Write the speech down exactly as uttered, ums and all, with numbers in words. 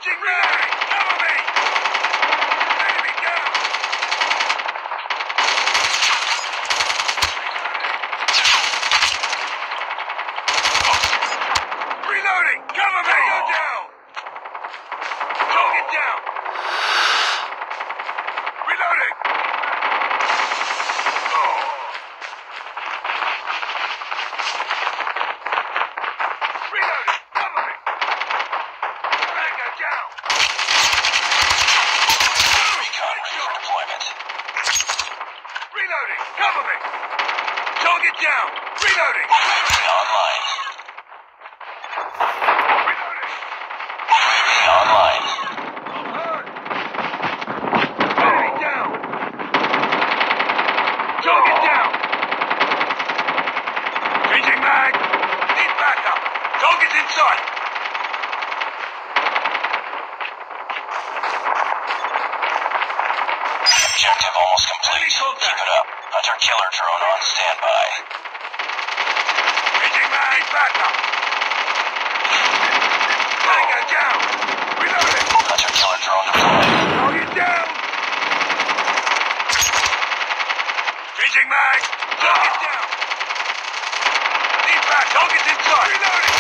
Changing mag! Cover me! Enemy down! Reloading! Cover me! Go down! Target down! Reloading! Reloading! Cover me! Tango down! Recon ready for deployment. Reloading! Cover me! Target down! Reloading! U A V online. Reloading! U A V online. I'm hurt! Enemy down! Target down! Changing mag! Need backup! Target's in sight! Objective almost complete. Enemy contact. Keep it up. Hunter killer drone on standby. Changing mag! Need backup! Tango down! Reloading! Hunter killer drone deployed. Target down! Changing mag! Target down! Need back! Target's in sight! Reloading!